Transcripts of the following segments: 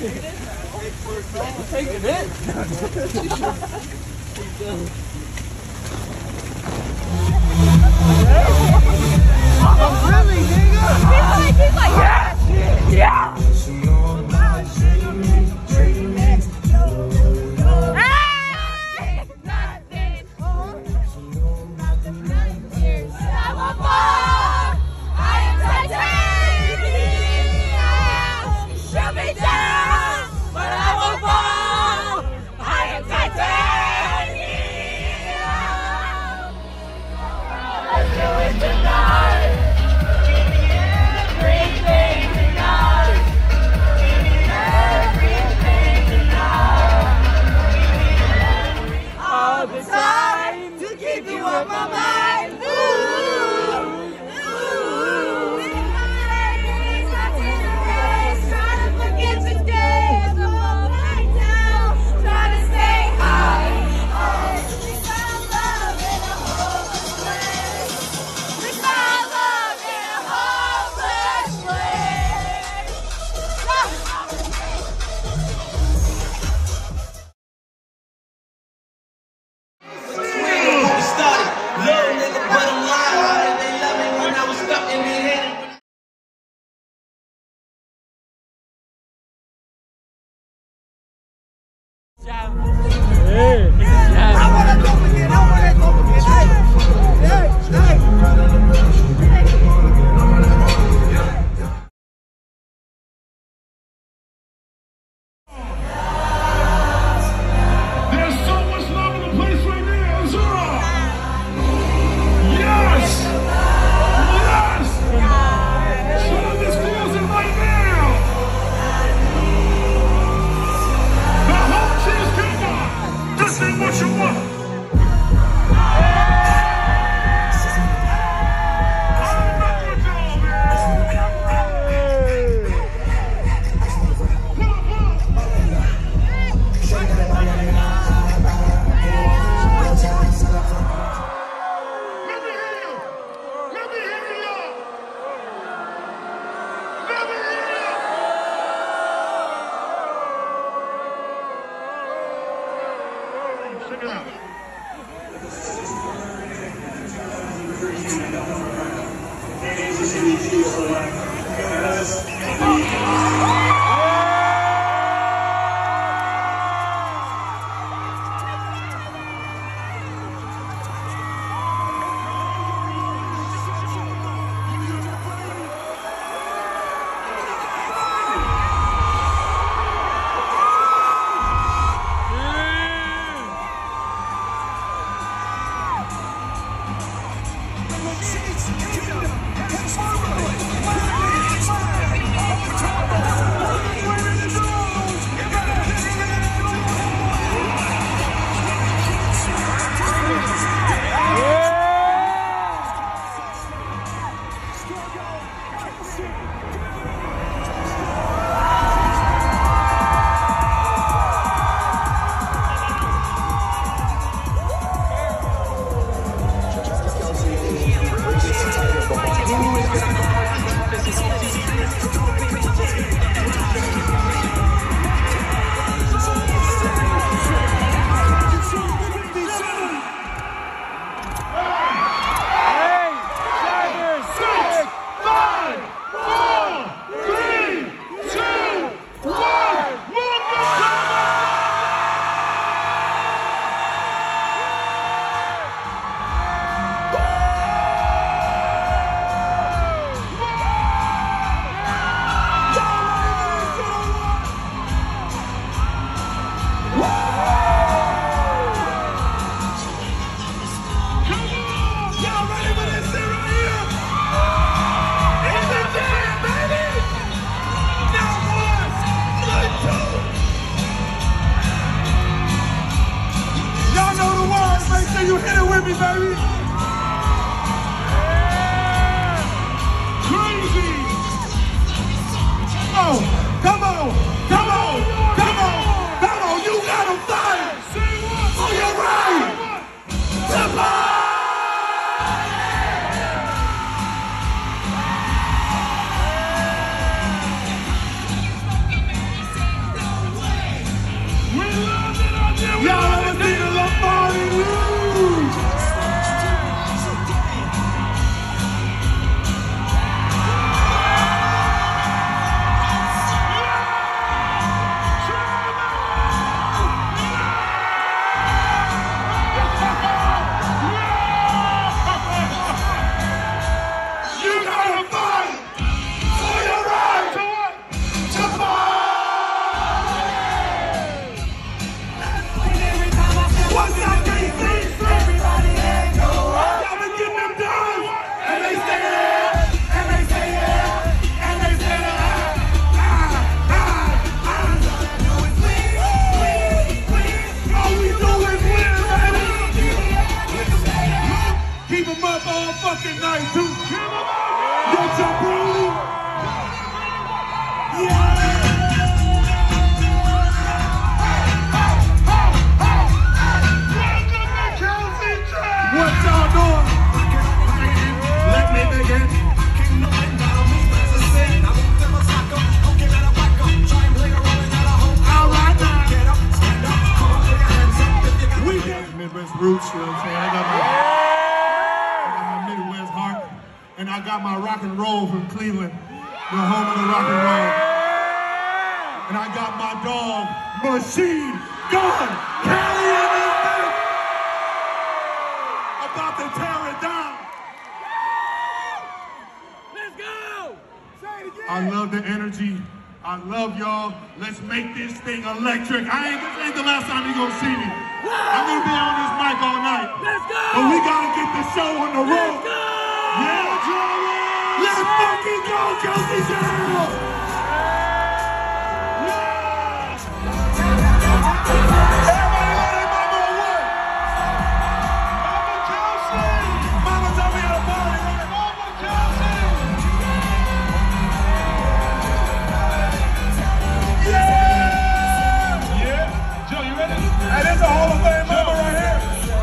Taking it. Oh, really, nigga? He's like, yeah! Yeah! Y'all ever seen a Lombardi lose? Fucking night, too. What's up, Brody? Yeah. Welcome to Kelce. What y'all doing? Let me begin. All right now. We got Midwest roots, you know what I'm saying? I got my and I got my rock and roll from Cleveland, the home of the rock and roll. And I got my dog, Machine Gun Kelly in this thing. About to tear it down. Let's go! Say it again. I love the energy. I love y'all. Let's make this thing electric. This ain't the last time you're gonna see me. I'm gonna be on this mic all night. Let's go! But we gotta get the show on the road. Let's go! Yeah, let's fucking go, Kelce General! Yeah! Everybody let it mama work! Mama Kelce! Mama tell me at a party, right? Mama Kelce! Yeah! Yeah! Joe, you ready? Hey, there's a Hall of Fame mama right here.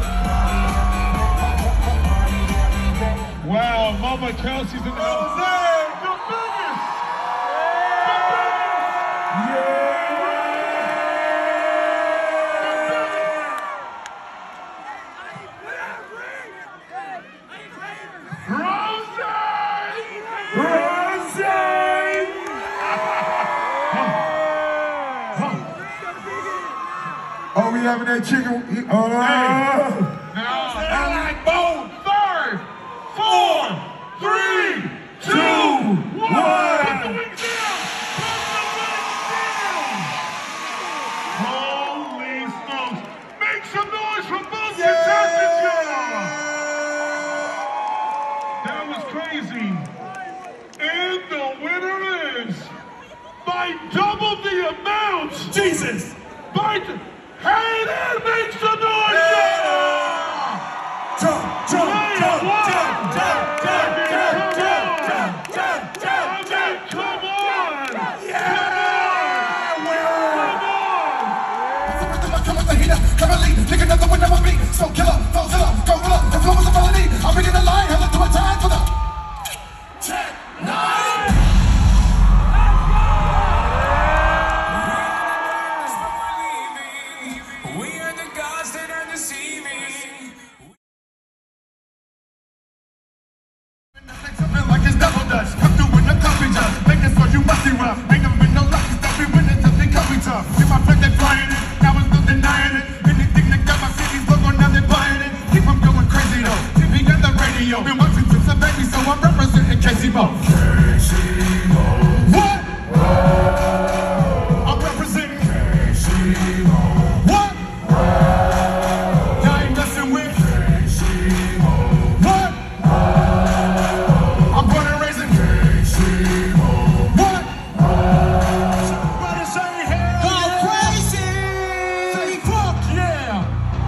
Wow, Mama Kelce's in the house. The biggest! Yeah! Oh, we having that chicken. Now, I like both. 5, 4, 3, 2, 1. Put the wings down. Holy smokes. Make some noise for both contestants, y'all. That was crazy. And the winner is, by double the amount. Jesus. Hey there, make some noise! Yeah. Jump, jump, jump, jump, jump, jump, jump, jump, jump, jump, come on! Yeah! Come on! Come on, lead, take another one of my beat. So killer, go zilla, go roll up, the flow is a melody. I'm bringing the line, hella to a time for the 10, 9. Been watching since a baby, so I'm representing Kelce Mo. What? I'm representing Kelce Mo. What? Y'all ain't messing with Kelce Mo. What? I'm born and raised in Kelce Mo. What? Somebody say hell go crazy. Say fuck yeah.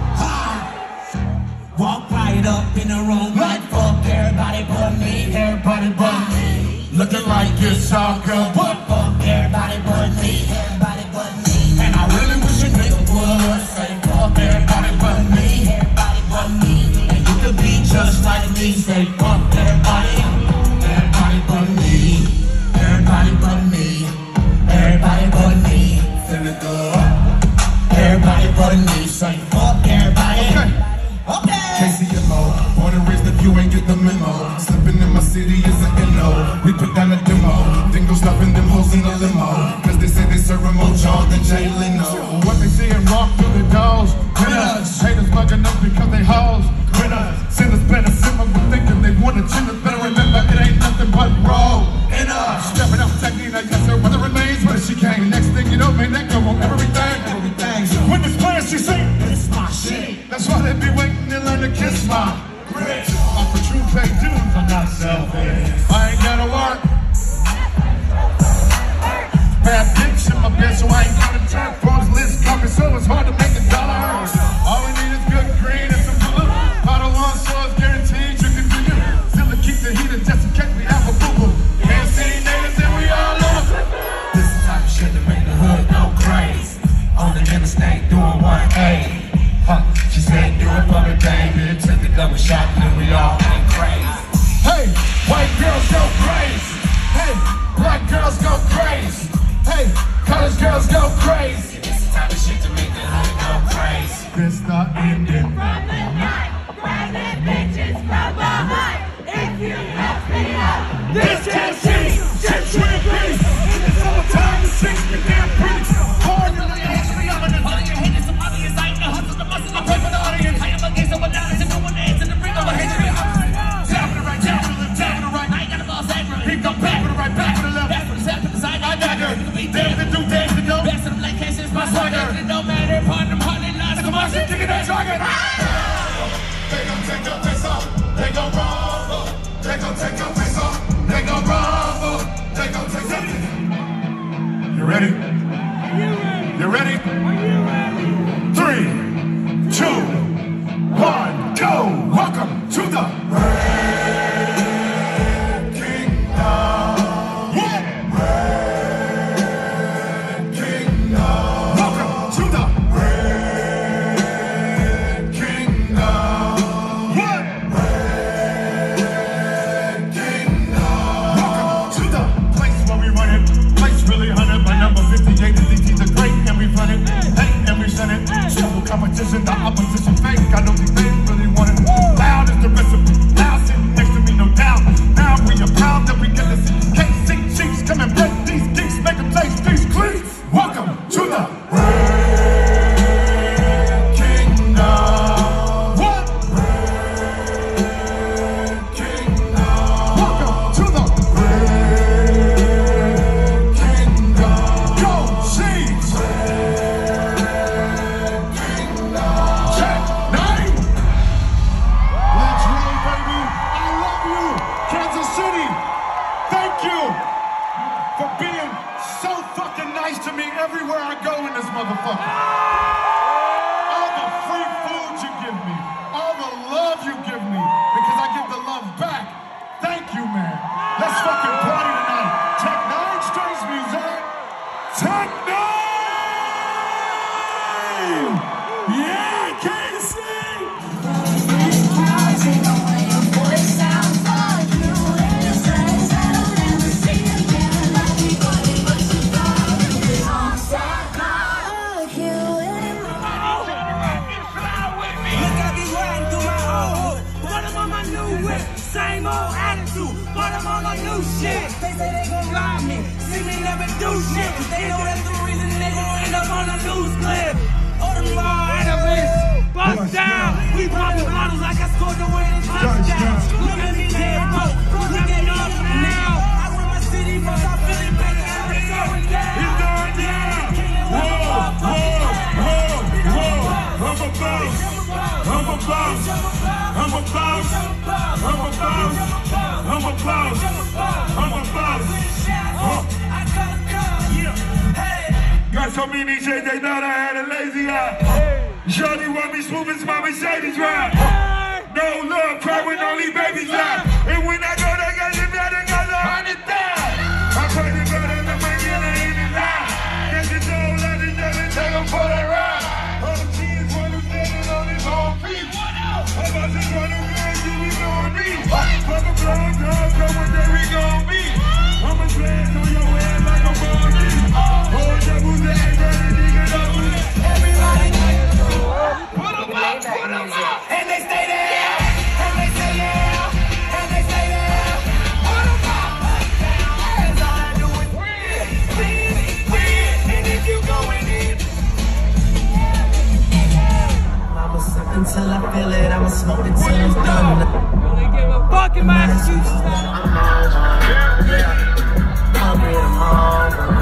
Walk right up in the room like fuck everybody but me, everybody but me. Looking like it's soccer, but Fuck everybody but me, everybody but me. And I really wish a nigga would say fuck everybody but me, everybody but me. And you could be just like me, say fuck everybody, everybody but me, everybody but me, everybody but me. Feel it good. Everybody but me, say city is a NO. We put down a demo. Then go stopping them hoes in the limo. Cause they say they serving more jaws than Jay Leno. What they see and walk through the doors. Winners. Haters bugging us because they hoes. Winners. Sinners better simmer with thinking they want a chin. Better remember it ain't nothing but roll. Stepping up technique, I guess her weather remains. But she came, next thing you know, man, that girl want everything. When this player she sing, it's my shit. That's why they be waiting to learn to kiss my grits. I for true pay dues, I'm not selfish. I ain't gotta work. Bad bitch in my bed, so I ain't gotta turn. Pros list copy, so it's hard to make a dollar. All we need is good green and some blue. Bottle on, so it's guaranteed you can do you. Still to keep the heater just in case we have a boo-boo. Can't see niggas and we all over. This is the type of shit that make the hood go crazy. On the interstate doing 180. She said do it for me, baby. Took the double shot and we all went crazy. Hey, white girls go crazy. Hey, black girls go crazy. Hey, college girls go crazy. This is the type of shit to make the hood go crazy. This the ending. From the night, grabbing bitches from behind. If you help me out, This Kelce, shit trippy. In the summertime, the chicks get damn pretty. Hard in the ass, we up in the All your haters, some obvious, I ain't the hustle, the muscle, I pray for the audience. I am against someone down, and no one ends in the ring of a hate to be opposite. tap to the right, tap to the left, tap to the right. I ain't got a boss angry. Pick up back to the right, back to the left. That's what it's happening, I got her. You can be Dance to damn. do, dance to go. Best of the black cases, my swagger. It don't matter, pardon them, hardly lies. Come on, shit, Chicken and dragon. They gon' take your face off. They gon' rumble. They gon' take your face off. They gon' rumble. They gon' take something. You ready? You ready? 3, 2, 1, go! Welcome to the Red Kingdom. yeah. Red Kingdom. Welcome to the Red Kingdom. yeah. Red Kingdom. Welcome to the place where we run it. Place really hunted by number 58. The DT's are great and we run it. Hey, and we send it. Simple competition, the opposition fake. I know these things really want it. Loud is the recipe. Loud sitting next to me, no doubt. Now we are proud that we get to see KC Chiefs come and break these geeks, make them taste these cleats. Welcome to the Red Kingdom. what? Red Kingdom. Welcome to the Red Kingdom. Go Chiefs. Check 9. Let's roll, baby. I love you, Kansas City. Thank you for being so fucking nice to me everywhere I go in this motherfucker. All the free food you give me, all the love you give me, because I give the love back. Thank you, man. Let's fucking party tonight. Tech 9 Strings Music. Tech 9! Yeah, Casey! Same old attitude, but I'm on my new shit. They say they gon' lie me, see me never do shit. They know that's the reason they gon' end up on a news clip. All the law analysts, bust down. We poppin' bottles like I scored the winning touchdown. Look at me now, look at us now. I run my city, but I'm feeling back now. It's going down. It's going down! Whoa, whoa, whoa, whoa! I'm a boss! I'm a boss! I'm a boss! I'm a boss! I'm a boss! I'm a boss! Got so many shades they thought I had a lazy eye. Shorty want me smooth as my Mercedes ride. No love, cry when only babies lie. And when I go, they got the better got 100,000. I pray the better than my yellow in his eye. Get the soul out of the take him for the ride. All the kids want to stand on his own feet. I'm about to run around, you we gon' need. Fuck a blow, dog, so one day we gon' be. I'ma smash on your head like a body. Hold that booty, ain't ready, nigga, don't do that. Everybody, put 'em up, and they stay there, and they stay there, and they stay there, until I feel it. I'ma smoke it till it's done. They give a fuck in Massachusetts. I'm hungry. I'm hungry.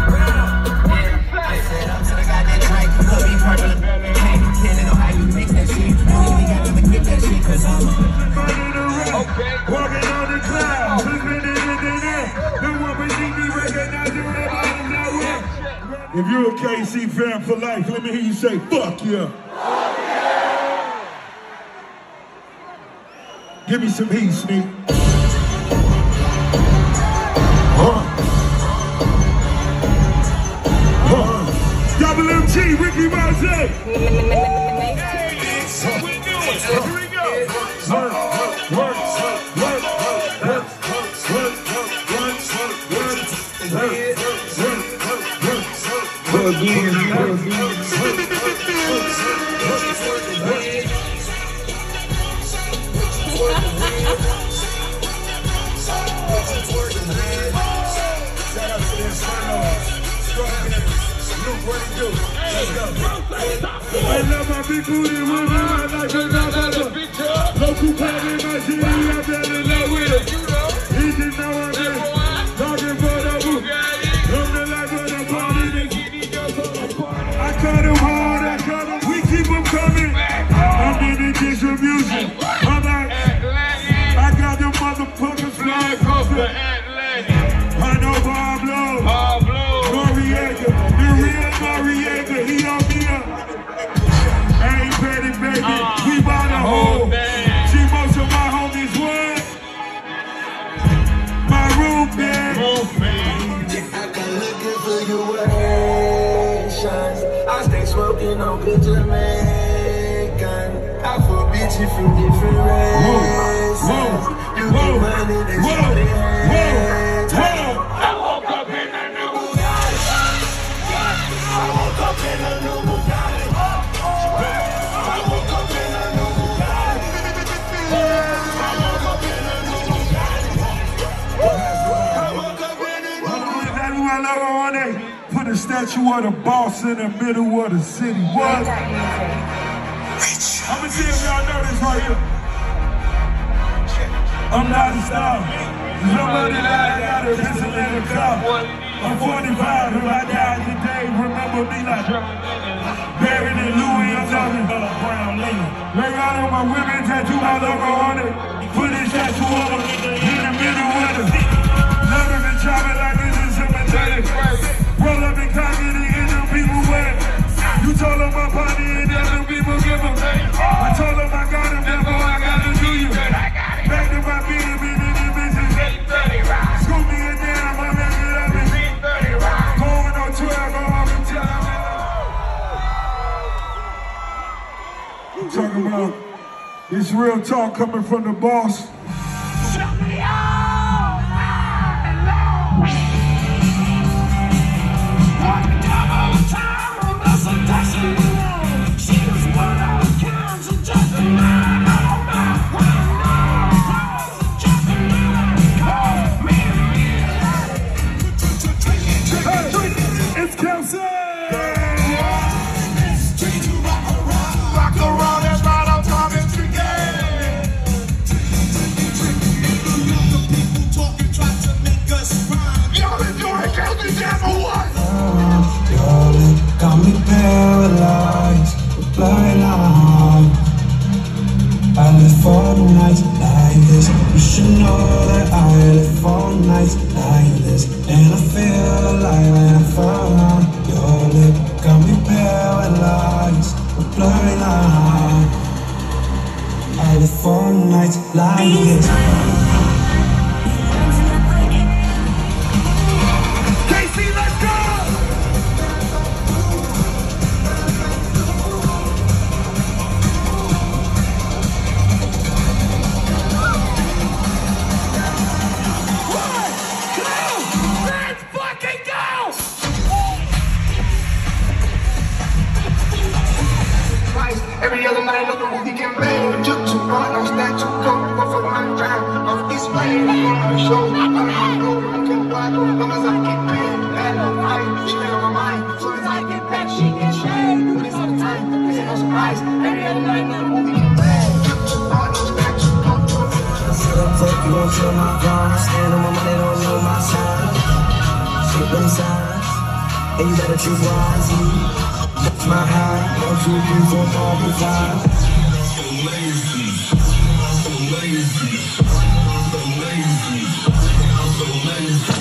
I said up till I got that drink. Could be purple. Can't pretend it on how you mix that shit. You ain't got to get that shit, cause I'm walking on the clouds. The woman see me recognize the red. If you're a KC fan for life, let me hear you say, fuck yeah. Give me some heat, Sneak. Double MG, Ricky Mose. Here we go. I love my big booty woman, I like her now. Local pop in my city, I fell in love with her. He didn't know I'm there, talking for the boot. I'm the life of the party. I cut him hard, we keep him coming. I'm in the distribution. I'm like, I got the motherfuckers flying across the Atlantic. I know Pablo, Noriega, the real Noriega, he on me up. I ain't petty, baby, we bout the whole. See most of my homies what? My roommate. I got looking for your actions. I stay smoking on good Jamaican. I feel bitchy from different races. You get money, they show their hands. I woke up in a new Bugatti. I woke up in a new Bugatti. I woke up in a new Bugatti. I woke up in a new Bugatti. I woke up in a new Bugatti. Put a statue of the boss in the middle of the city. What? I'ma see if y'all know this right here. I'm not a star. Somebody that I got a pistol in the car. I'm 45, if I die today, remember me like buried in Louis, I'm talking about brown lady. They got on my women, tattoo my logo on it. Put this tattoo on it in the middle of it. Love him and chop it like this is cemetery. Roll up and cock it and hit them people wet. You told them my party and other people give them. I told them I got him, therefore I gotta do you. Back to my beat, scoop me in there, I'm gonna make it up and going on 12, go off and tell them. I'm talking about this real talk coming from the boss. It's Kelce! Rock around and ride on time and forget. People talking, try to make us rhyme. Y'all enjoy Kelce Jam or what? Y'all got me paralyzed, blind eye. I live for nights like this. You should know that I live for nights like this. And I feel alive when I fall on your lip. Got me paralyzed, blind eye. I live for nights like this. KC, let's go! Every other night, another movie can bang. Took too hard, no statue, come off of my time. Off this way, I'm on the show. I'm on the road, I can't buy no long as I get paid. And I stay on my mind. As soon as I get back, she gets shade. Do this all the time, this ain't no surprise. Every other night, another gone. Stand on my money, don't know my sign. Shit them signs, and you better choose wisely. That's my high. 1, 2, 3, 4, 5, 5. So lazy, so lazy, so lazy, so lazy.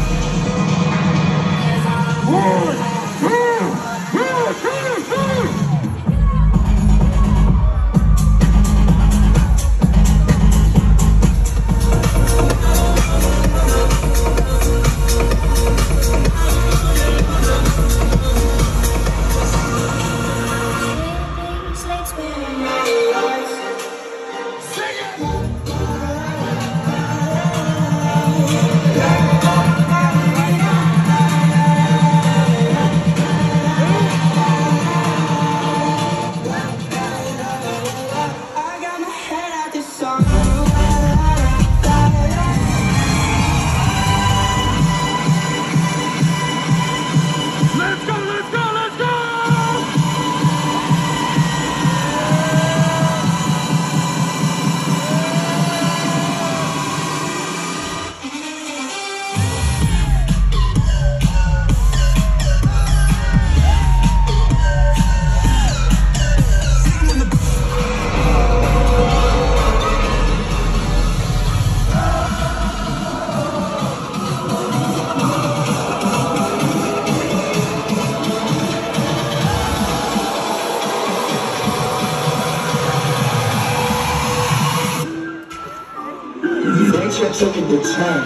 Taking the time.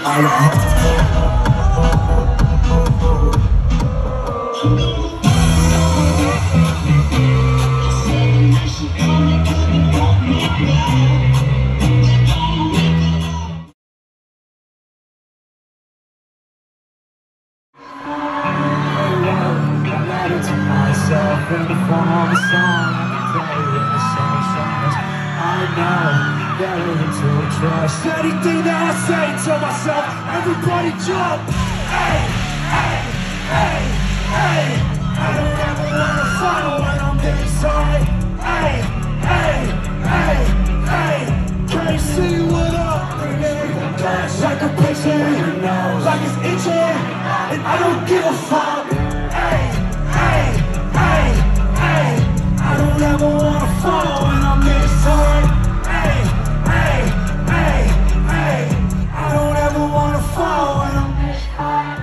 Myself in the form of a song, I can play with the same songs. I know that isn't to trust. Anything that I say to myself, everybody jump. Hey, hey, hey, hey. I don't ever wanna follow when I'm inside. Hey, hey, hey, hey. Can't see what up, dance like a patient, like it's itching, and I don't give a fuck. Hey, hey, hey, hey. I don't ever wanna follow when I'm inside. Hey, hey, hey, hey. I don't ever wanna follow when I'm inside.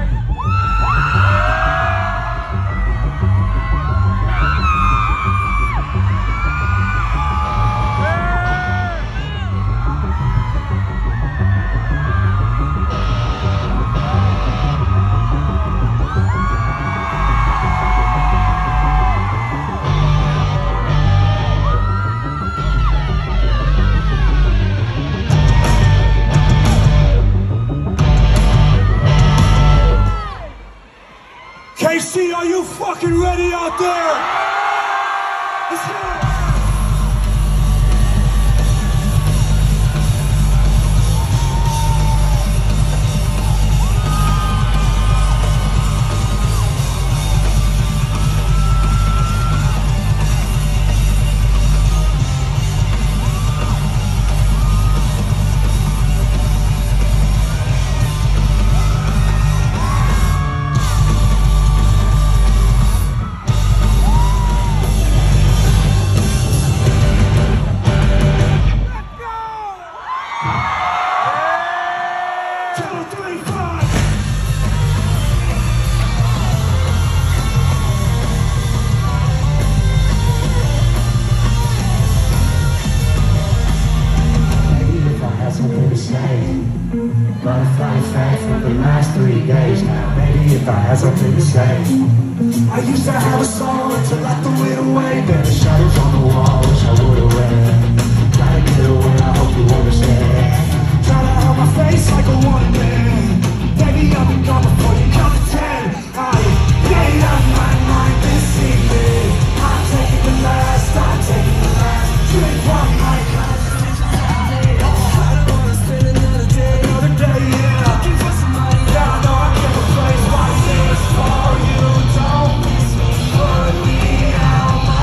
KC, are you fucking ready out there? Let's go. If I had something to say, I used to have a song until I threw it away. There are shadows on the wall, wish I would've read. Gotta get away, I hope you understand. Try to help my face like a one man. Baby, I'll be gone before you count to 10. I made up my mind this evening. I'm taking the last, I'm taking the last. Drink from my glass. I don't wanna spend another day, yeah. Looking for somebody that I know I can replace. Why this for you? Don't miss me, put me out my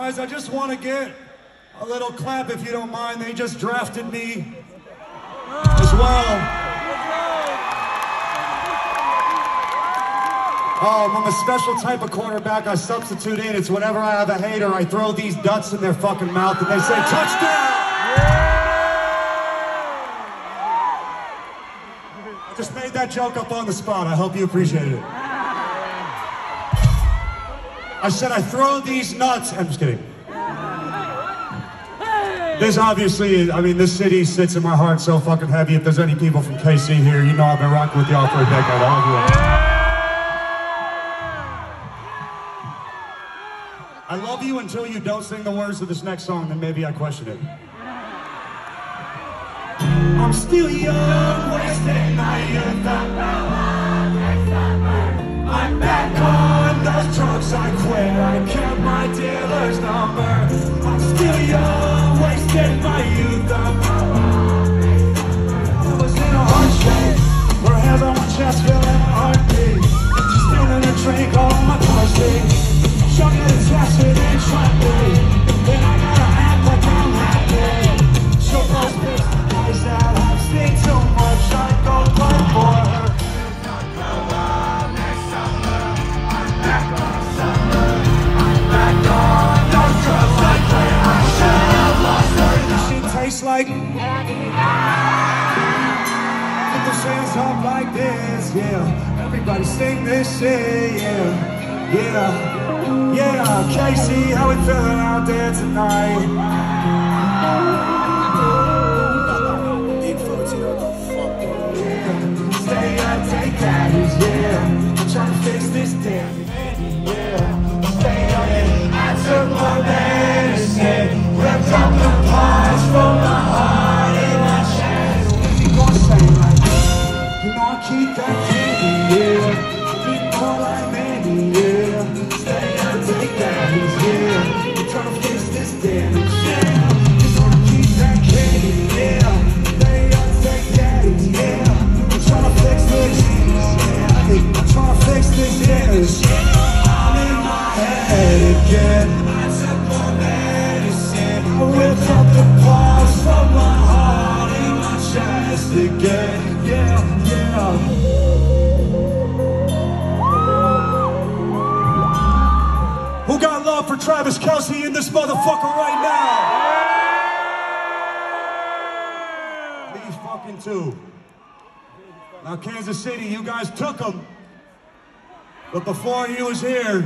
Guys, I just want to get a little clap if you don't mind. They just drafted me as well. I'm a special type of quarterback. I substitute in. It's whenever I have a hater, I throw these nuts in their fucking mouth and they say, touchdown! I just made that joke up on the spot. I hope you appreciated it. I said I throw these nuts. I'm just kidding. This obviously, I mean, this city sits in my heart so fucking heavy. If there's any people from KC here, you know I've been rocking with y'all for a decade. I love you. I love you until you don't sing the words of this next song, then maybe I question it. I'm still young, wasting my youth. I'm back on those drugs I quit. I kept my dealer's number. I'm still young, wasting my youth. I was in a heart shape, where hands on my chest, feeling my heartbeat. Stealing a drink on my car seat. Chugging and testing and trying to then I gotta act like I'm happy. So those big eyes that I've seen too much, I go play for her. Next summer, I'm back on summer. I'm back on those drugs like where I should have lost her. This shit tastes like put those hands up like this, yeah. Everybody sing this shit, yeah. Yeah, Kelce, how we feeling out there tonight? Stay up, take daddies, yeah. I'm trying to fix this damn yeah. Stay up, I took my medicine, ripped up the parts from my heart and my chest. What's he gonna say like that? You know I keep that candy, yeah. Keep all like Mandy, yeah. Stay up, take daddies, yeah. I'm trying to fix this damage, yeah. I'm gonna keep that candy, yeah. Stay up, take daddies, yeah. I'm trying to fix this, yeah. I'm trying to fix this damage, yeah. I'm in my head again. I took my medicine. I ripped up the parts from my heart and my chest again, yeah, yeah. Who got love for Travis Kelce in this motherfucker right now? These fucking two. Now Kansas City, you guys took him. But before he was here,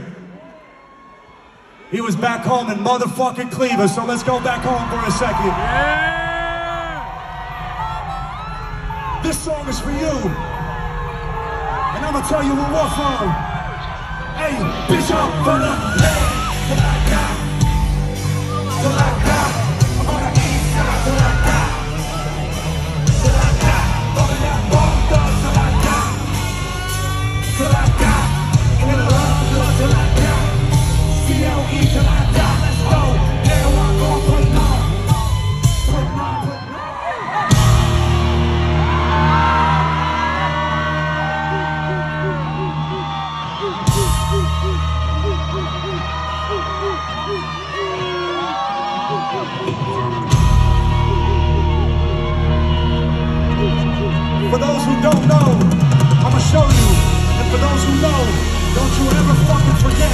he was back home in motherfucking Cleveland. So let's go back home for a second. This song is for you. And I'm gonna tell you where we're from. Hey, bitch, I'm gonna live till I die. Till I die. I'm on the east side till I die. Till I die. Over that bone dog till I die. Till I die. In the love till I die. C-O-E till I die. Let's go. There I go, put it on. Put it on, put it on. For those who don't know, I'ma show you. And for those who know, don't you ever fucking forget.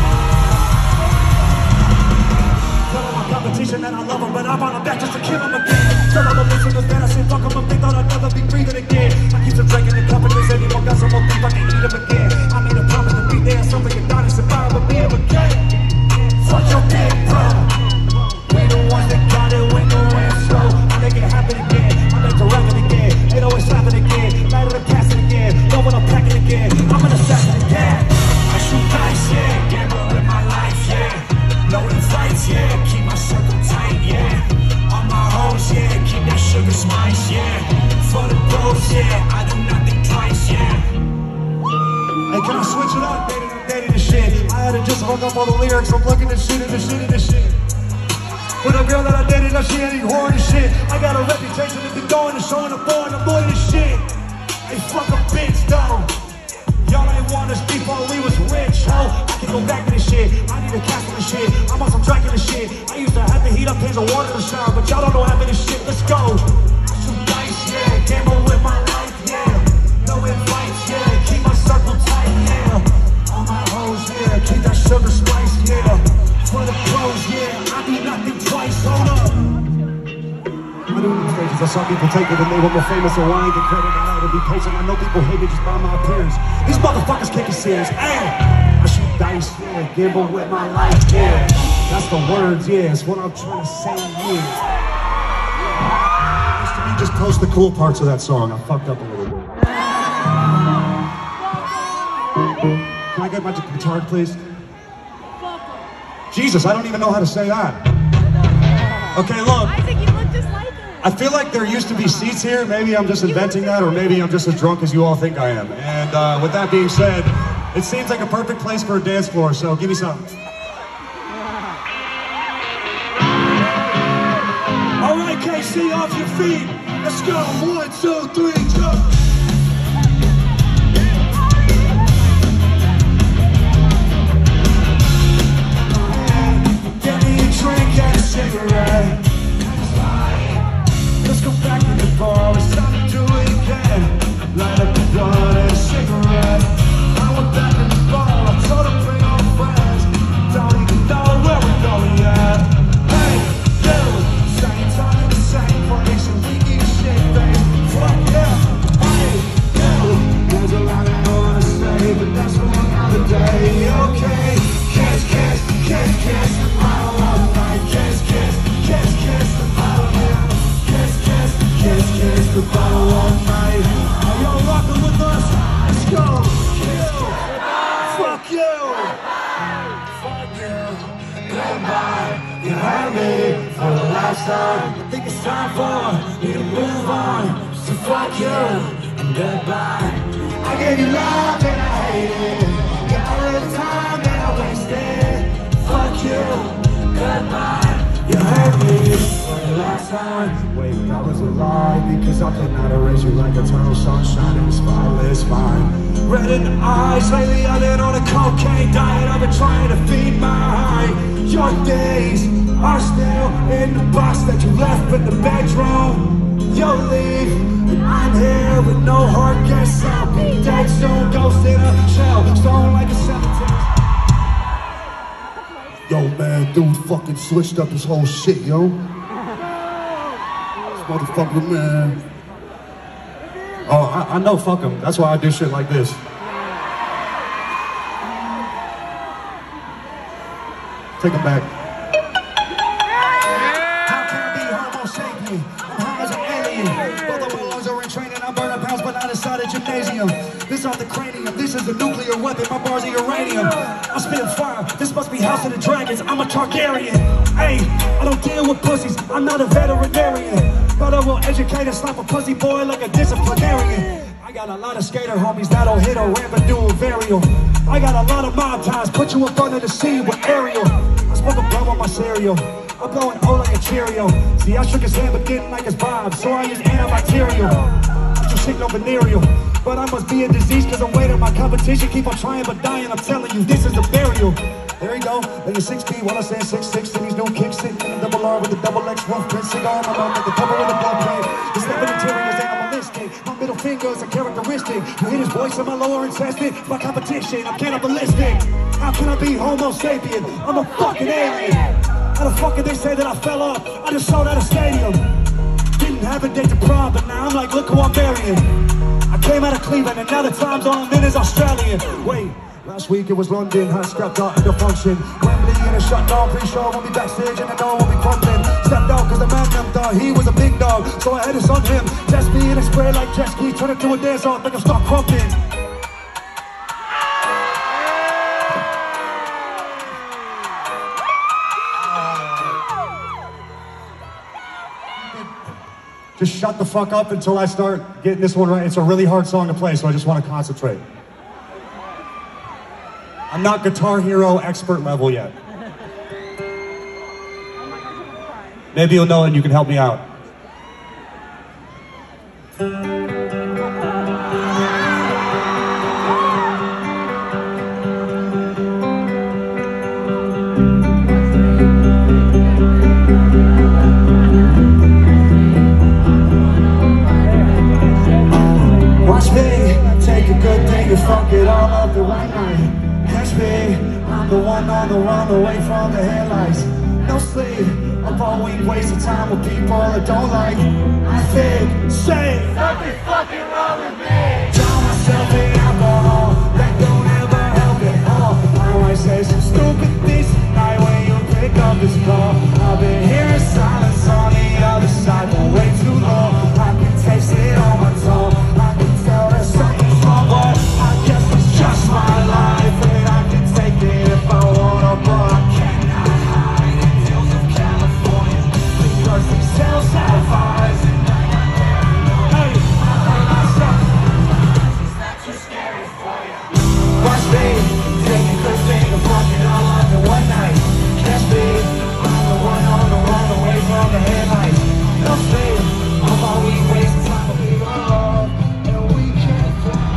Tell them my competition that I love them, but I'm on them back just to kill them again. Tell them I'm losing this bad, I say fuck them up, they thought I'd never be breathing again. I keep them drinking the cup and they anyone got some more beef, I can eat them again. I made a promise to be there, something you thought it's about, but meet them again. Fuck your big bro. We the ones that got it when the wind's slow. I make it happen again, I make it rapping again. It always slapping again, light of the cast again. Know when I'm packing again, I'm an assassin again. I shoot dice, yeah, gamble with my life, yeah. Loading fights, yeah, keep my circle tight, yeah. On my hoes, yeah, keep that sugar spice, yeah. For the bros, yeah, I do nothing twice, yeah. Hey, can I switch it up? Dating this shit. I had to just hook up all the lyrics. I'm looking at shit and the shit and the shit. For the girl that I dated, now she ain't whore and shit. I got a reputation to be going and showing up on the boy and shit. Hey, fuck a bitch, though. Y'all ain't want us before we was rich, ho. I can go back to this shit. I need a cast of this shit. I'm on some drinking the shit. I used to have to heat up pans of water to shower, but y'all don't know half of this shit. Let's go. Shoot dice, yeah. Gamble with my life, yeah. No invites, yeah. Keep my circle tight, yeah. All my hoes, yeah. Keep that sugar spice, yeah. For the pros, yeah. I do nothing twice. Hold up. I do these stages that some people take it and they were more famous, so I ain't get credit. I had to be patient. I know people hate me just by my appearance. These motherfuckers can't get serious. I shoot dice, yeah. Gamble with my life, yeah. That's the words, yeah. It's what I'm trying to say, yeah. Used to be just post the cool parts of that song. I fucked up a little bit. Can I get my guitar, please? Jesus, I don't even know how to say that. Okay, look. Isaac, you look just like him. I feel like there used to be seats here. Maybe I'm just inventing that, or maybe I'm just as drunk as you all think I am. And with that being said, it seems like a perfect place for a dance floor, so give me some. All right, KC, off your feet. Let's go. 1, 2, 3, jump. Get me a drink and a cigarette. Let's go back to the bar, it's time to do it again. Light up the blunt and a cigarette. I went back in the bar, I told them bring all friends. Don't even know where we're going yet. Hey, you, same time in the same place, and we keep shit, babe. Fuck yeah. Hey, you, there's a lot I wanna say, but that's for another day. Okay, kiss, kiss, kiss, kiss, the bottle all night. Kiss, kiss, kiss, kiss, the bottle, yeah. Kiss, kiss, kiss, kiss, the bottle all night. Are y'all rocking with us? Let's go. You. Fuck you. Fuck you. Goodbye. You heard me for the last time. I think it's time for me to move on. So fuck you and goodbye. I gave you love and I hate it. Got a little time and I wasted. Fuck you. Goodbye. You heard me for the last time. Wait, that was a lie, because I could not erase you like eternal sunshine in the spotless mind. Red in the eyes, lately I've been on a cocaine diet. I've been trying to feed my eye. Your days are still in the box that you left in the bedroom. You'll leave, and I'm here with no heart. Guess I'll be dead soon. Ghost in a shell, stone like a cemetery. Yo, man, dude fucking switched up his whole shit, yo. This motherfucker, man. Oh, I know, fuck him. That's why I do shit like this. Take it back. How can I be homo sapien? I'm high as an alien. Both of my lungs are in training. I'm burning pounds, but not inside a gymnasium. This on the cranium. This is a nuclear weapon. My bars are uranium. I spit fire. This must be House of the Dragons. I'm a Targaryen. Hey, I don't deal with pussies. I'm not a veterinarian, but I will educate and slap a pussy boy like a disciplinarian. I got a lot of skater homies that'll hit a ramp and do a varial. I got a lot of mob ties. Put you in front of the sea with Ariel. I smoke a blow on my cereal. I'm blowing O like a Cheerio. See, I shook his hand but didn't like his vibe, so I use antibacterial. You shit no venereal, but I must be a disease because I'm waiting my competition. Keep on trying but dying. I'm telling you, this is a burial. There you go, like a 6P while I say 6'6", and these new kicks sitting in a double R with a double X wolf print cigar. My mouth like the cover of the blood plate. The stepping interior is animalistic. My middle finger is a characteristic. You hear his voice in my lower intestine. My competition, I'm cannibalistic. How can I be homo sapien? I'm a fucking alien. How the fuck did they say that I fell off? I just sold out a stadium. Didn't have a date to prom, but now I'm like, look who I'm burying. I came out of Cleveland and now the time zone I'm in is Australian. Wait. Last week it was London, I scrapped out into function. Wembley in a shutdown, pre-show when we backstage and I know when we crumbling. Stepped out cause the man them thought he was a big dog, so I had to on him. Test me in a spray like jet ski, turn it to a dance off, make him start crumping. Just shut the fuck up until I start getting this one right. It's a really hard song to play, so I just want to concentrate. I'm not Guitar Hero expert level yet. Maybe you'll know it and you can help me out. all up the white night. Catch me, I'm the one on the run away from the headlights. No sleep, up all week wasting time with people that don't like. I think, say, Something fucking wrong with me. drown myself in alcohol, that don't ever help at all. I might say some stupid things tonight when you pick up this call. I've been hearing silence on the other side for way too long. I can taste it on my tongue, I can tell there's something wrong, but I guess it's just my life, and I can take it if I wanna, but I cannot hide in hills of California because these hills have eyes. Hey, It's not too scary for you. watch me take a good thing and fuck it all up in one night. Catch me, I'm the one on the run away from the headlights. No sleep, I'm always wasting time with people, and we can't fly.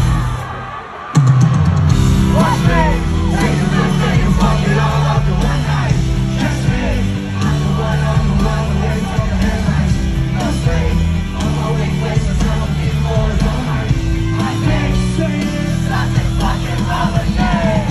Watch me take a good thing and fuck it all up in one night. Catch me, I'm the one on the run away from the headlights. No sleep, I'm always wasting time with people, all night. I can't say it. Something fucking wrong with me.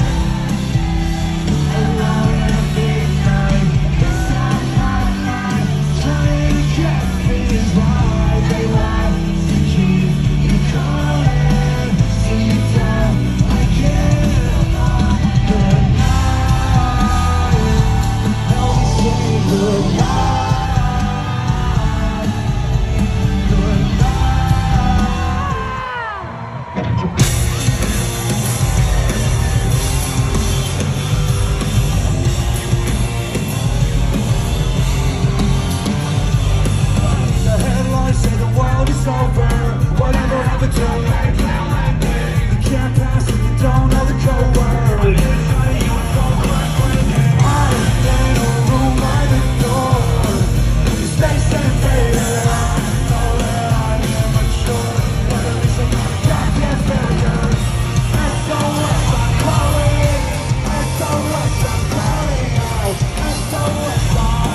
The headlines say the world is over. Whatever happened to you? You can't pass if you don't know the code word. I'm in a room by the door. Space and failure. I know that I am mature, but at least I'm not a goddamn failure. SOS, I'm calling. SOS, I'm calling out. SOS,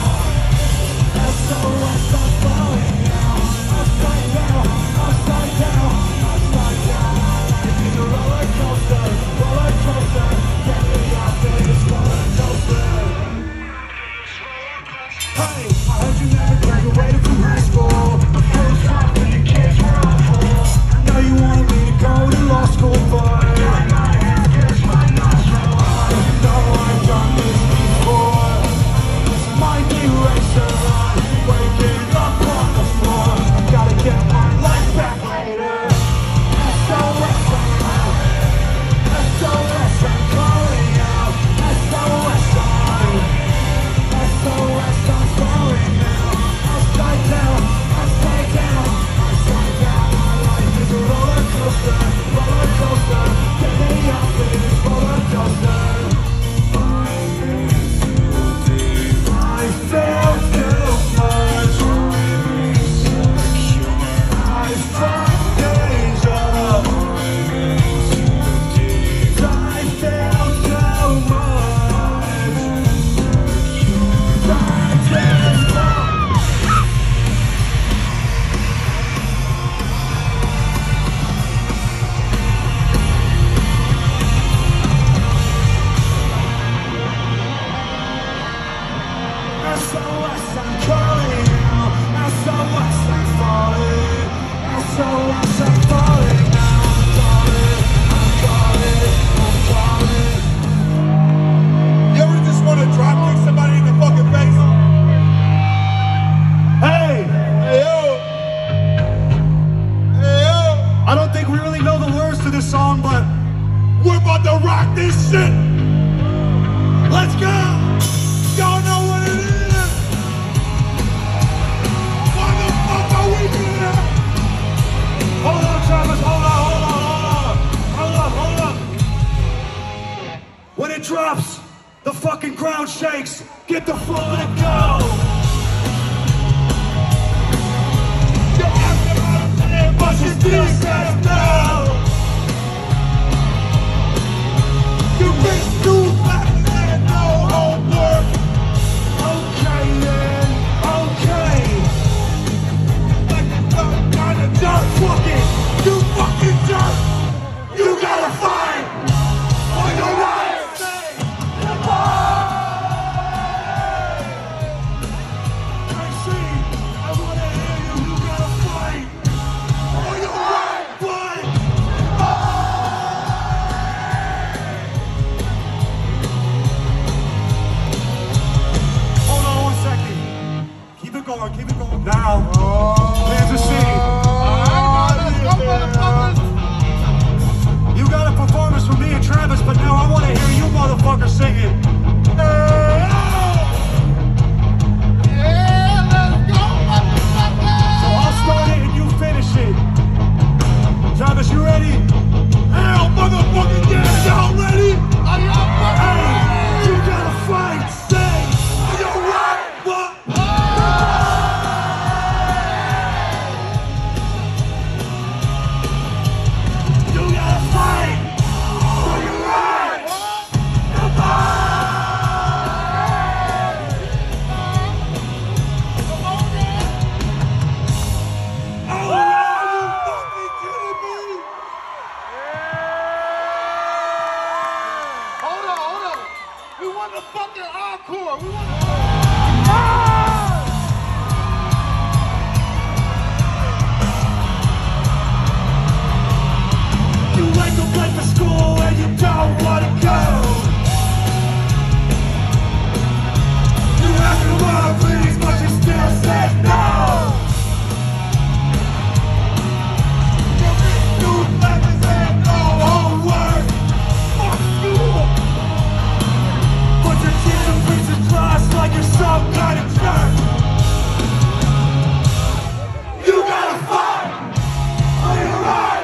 SOS, I'm falling down. Upside down, upside down, upside down. Life is a roller coaster, roller coaster. Get me off of this roller coaster. Hey, I heard you never graduated from high school. Full stop when the kids were awful. I know you wanted me to go to law school, but my hands kiss my nostril. I know I've done this before. This might be racer. Waking up on the floor. I gotta get my life back later. SOS, I'm out. SOS, I'm calling out. SOS, I'm falling now. Upside down, upside down, upside down. My life is a roller coaster, roller coaster. Get me off of this roller coaster. I felt too much. I found days up. I felt too much. I just SOS, I'm calling now. SOS, I'm falling. SOS, I'm falling now. I'm falling. You ever just want to drop kick somebody in the fucking face? Hey, Hey yo! Hey yo! I don't think we really know the words to this song, but We're about to rock this shit! let's go. Y'all know what it is! Why the fuck are we here? Hold on, Travis. Hold on. When it drops, the fucking ground shakes. Get the floor to go. You're asking about a man, but you still says no! You bitch too fat and no homework! Okay then. Okay. Like the kind of dirt fucking! You fucking dirt! You gotta find a fucking encore. We want You wake up late for school and you don't want to go. You ask me why please, but you still said no. You never said no homework. Fuck school. Put your teeth in piece of glass like you're some kind of jerk. You gotta fight for your right.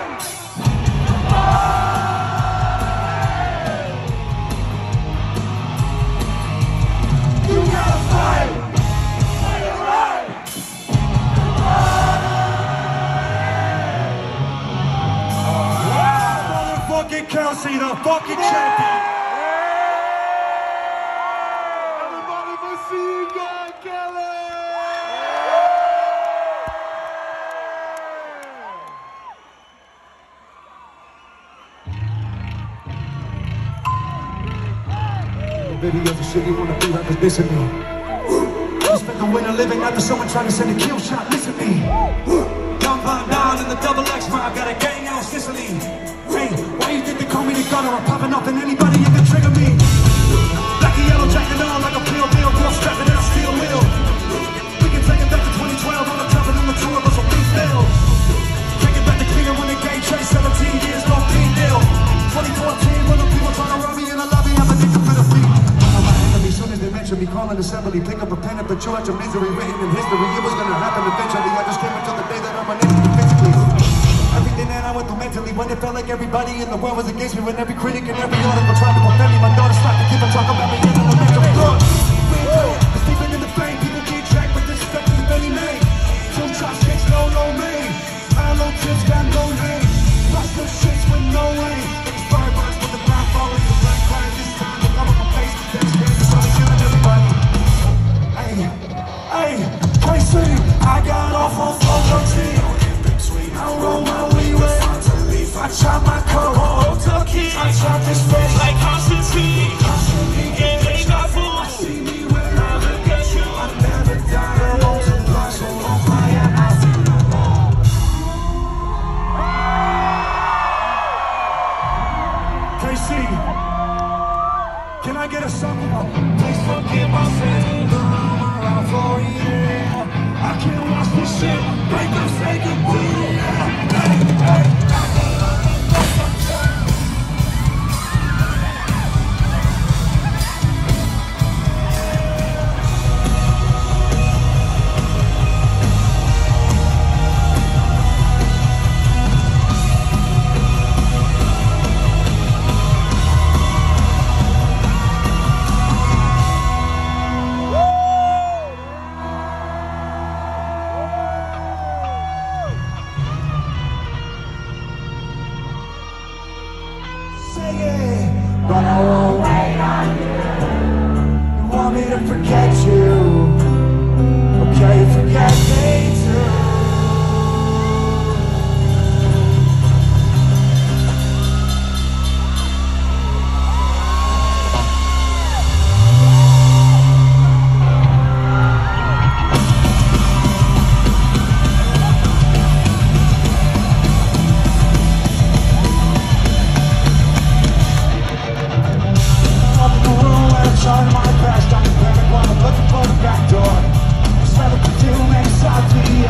You gotta fight for your right. Motherfucking Kelce, the fucking champion. everybody machine gun Kelly. Baby, you're the shit you wanna be right, 'cause listen to me. You spend the winter living after someone trying to send a kill shot, listen to me. Young Bob down in the double X, I got a gang out Sicily. Hey, why you think they call me the gunner? I'm popping off and anybody you can trigger me. Black and yellow jacket on like a peel bill, girl strapping in a steel wheel. We can take it back to 2012, on the top and on the two of us on big bill. Take it back to clear when the gay trade 17 years, no big deal. 2014 when the people trying to rob me in the lobby, I'm addicted to the beat. Soon as they mention me, call an assembly, pick up a pen and put you out your misery, written in history. It was gonna happen eventually. I just came until the day that I'm unable to physically. Everything that I went through mentally, when it felt like everybody in the world was against me, when every critic and every article tried to defend me, my daughter started to keep on talking about me in the mental blood. It's deep in the vein, people keep track with disrespect to the belly name. Two chopsticks, no me. Hollow tips got no name. Bust them shits with no way. Inspired birds with the blind following the black cry this time. The love of my face, that's hey, KC, I got off on 413. I roll my weed with, I chop my coat on Tucky. I chop this face like Constantine. And they got food. See me when I look at you. I never die alone to fly so long. I see no more. KC, can I get a sample? Please forgive my sins. For a year, I can't watch this shit. Break up, say goodbye. Hey. But I won't wait on you. You want me to forget you? Okay, forget me too. My past, I'm looking for the back door. Instead of the doom, anxiety.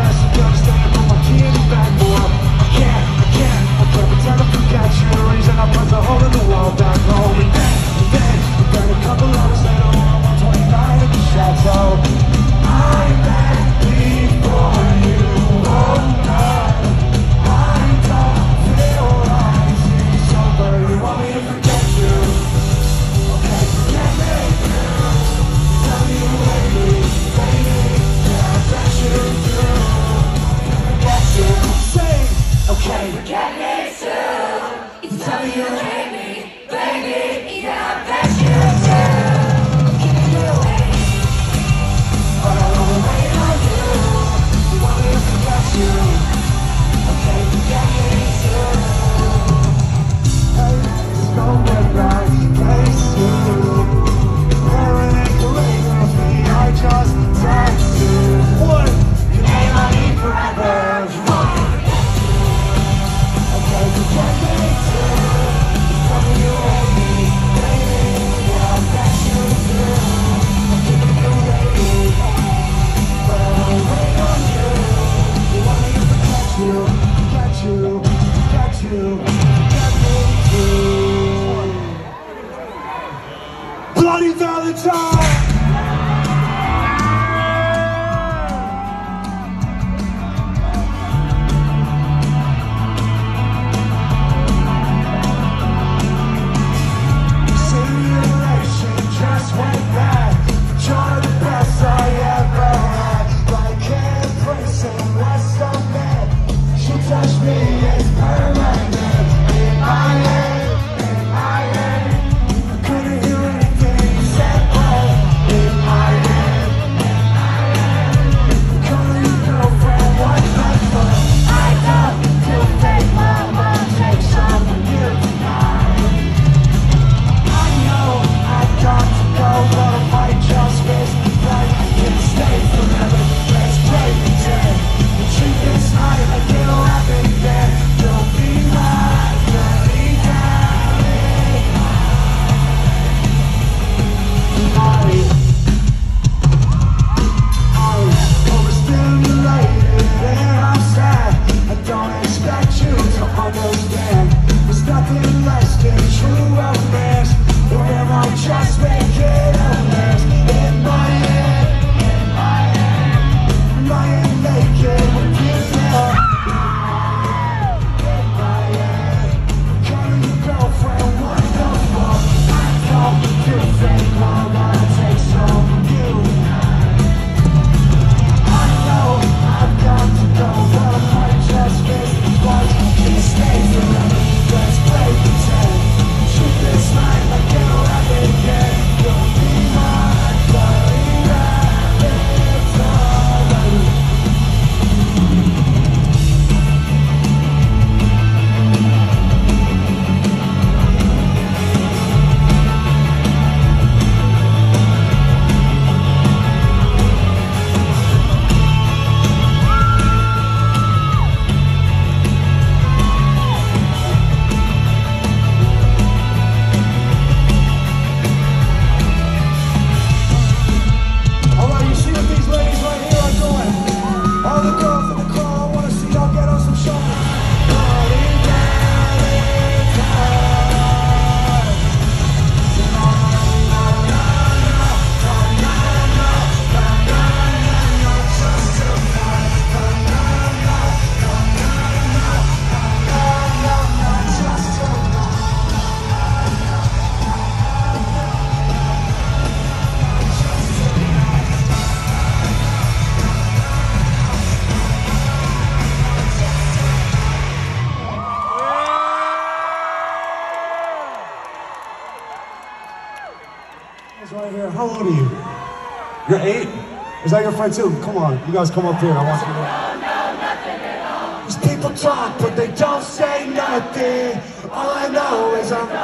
Right here. How old are you? You're 8? Is that your friend too? Come on, you guys come up here. I want you to. These people talk, but they don't say nothing. All I know is I'm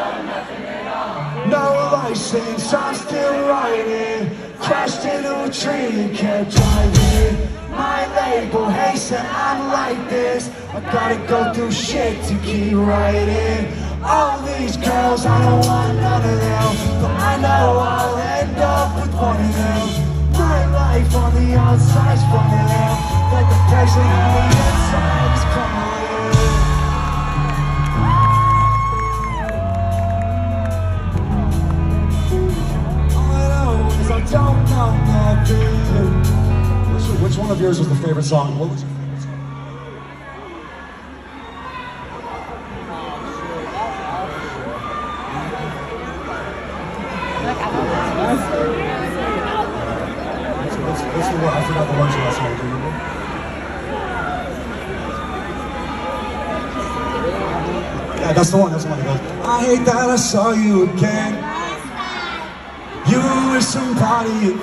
no license. I'm still riding. Crashed into a tree and kept driving. My label hates that I'm like this. I gotta go through shit to keep writing. All these girls, I don't want none of them, but I know I'll end up with one of them. My life on the outside's fun of them, but the person on the inside is crumbling. All I know is I don't know nothing. Which one of yours was the favorite song? What was your favorite song? I forgot the words last night, do you remember? Yeah, that's the one that goes, I hate that I saw you again. You were somebody.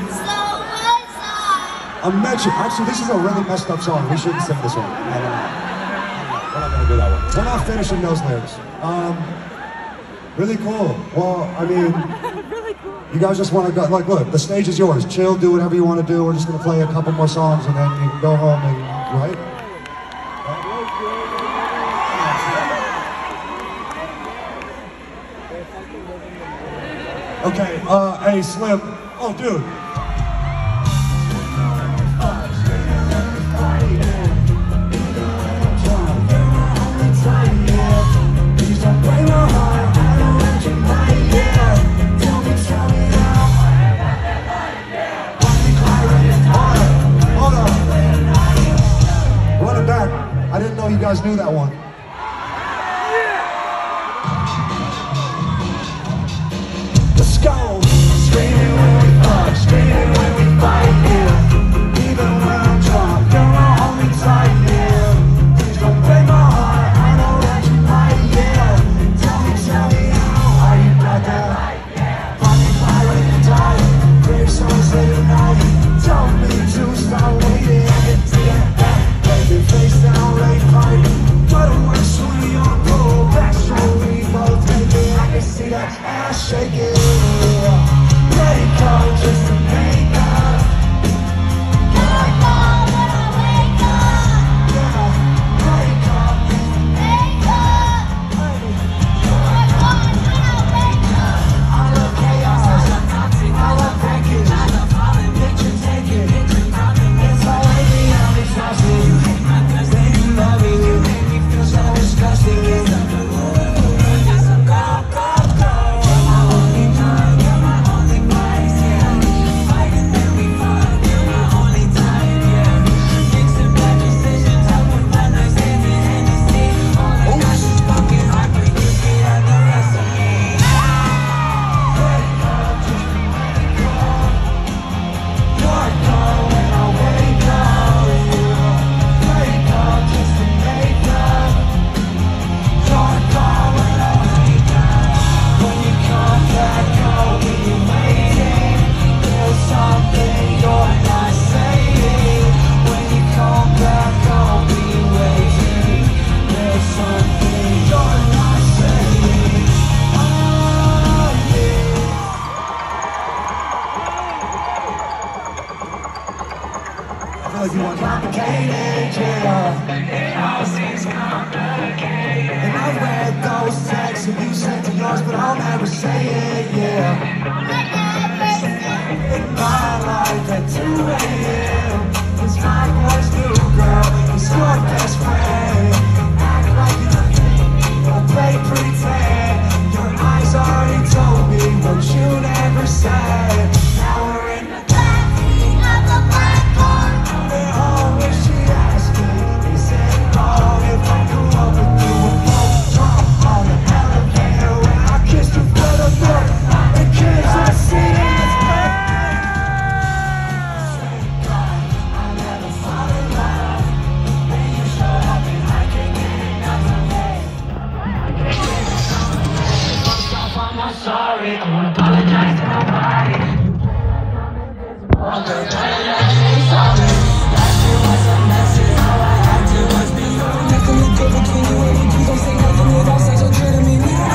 I met you. Actually, this is a really messed up song. We shouldn't sing this one. No. We're not gonna do that one. We're not finishing those lyrics. Really cool. Well, I mean, you guys just want to go, like, look, the stage is yours. Chill, do whatever you want to do. We're just going to play a couple more songs and then you can go home and, right? Okay, hey, Slim. Oh, dude. I didn't know you guys knew that one. Let's go. Screaming when we fuck, screaming when we fight, yeah. Even when I'm drunk, you're my only type, yeah. Please don't break my heart, I know that you might, yeah. Tell me how you got that? Fucking pirate and die. Brave songs late at night. Tell me to stop waiting. I can see that. Baby, face down, late fight. But it works when you're on pull back, so we both take it. I can see that ass shaking. Let it go just to make up. Let it go when I wake up. Yeah, let it go just to make up. Let it go when I wake up. I love chaos, I love package, I love falling, picture taking. It's all lately, I'm exhausted. You hate my guts, then you love me. You make me feel so disgusting. It's up the road, it's a go, go, go. You're my only time, you're my only price, yeah. Fight and then we fight, you're my only time, yeah. Fixing bad decisions, I put my nice hands in Hennessy. All I got is fucking heartbreak, you can have the rest of me. Let it go, just let it go. Let it go when I wake up, yeah. Let it go just to make up. Let it go when I wake up. When you come back, I'll be waiting. There's something you're not saying. When you come back, I'll be waiting. There's something you're not saying. Oh, yeah. I feel like you want complicated, yeah. And I read those texts that you sent to yours, but I'll never say it, yeah. In my life at 2 a.m. It's my boy's new girl, it's your best friend. Act like you don't play pretend. Your eyes already told me what you never said. Now we're in the backseat of the black car. And all when she asked me, is it wrong if I grew up with you with both drunk on the elevator when I kissed you for the first time? And kids are seeing this back. sorry. I won't apologize to nobody. Sorry. That shit was a mess. All I acted was be over. Nothing to do between you and me. Please don't say nothing without such a true to me.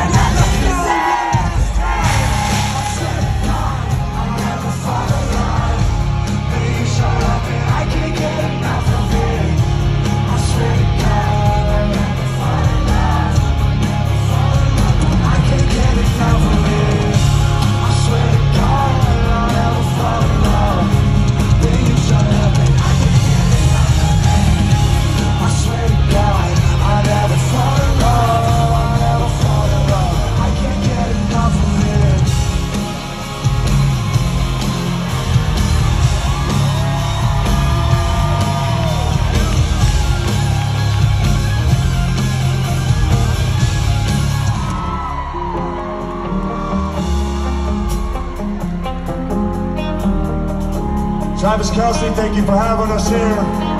Travis Kelce, thank you for having us here.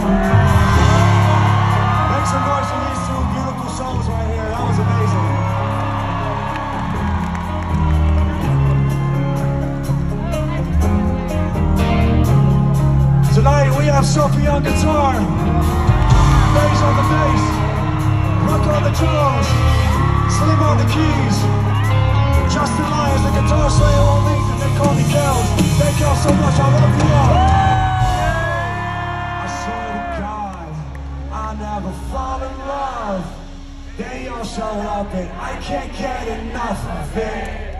Make some noise for these two beautiful souls right here. That was amazing. Tonight we have Sophie on guitar, Bass on the bass, Ruck on the drums, Slim on the keys, Justin Lyons, the guitar slayer on me, and they call me Kelce. Thank y'all so much, I love you all. I swear to God, I never fall in love. They all show up and I can't get enough of it.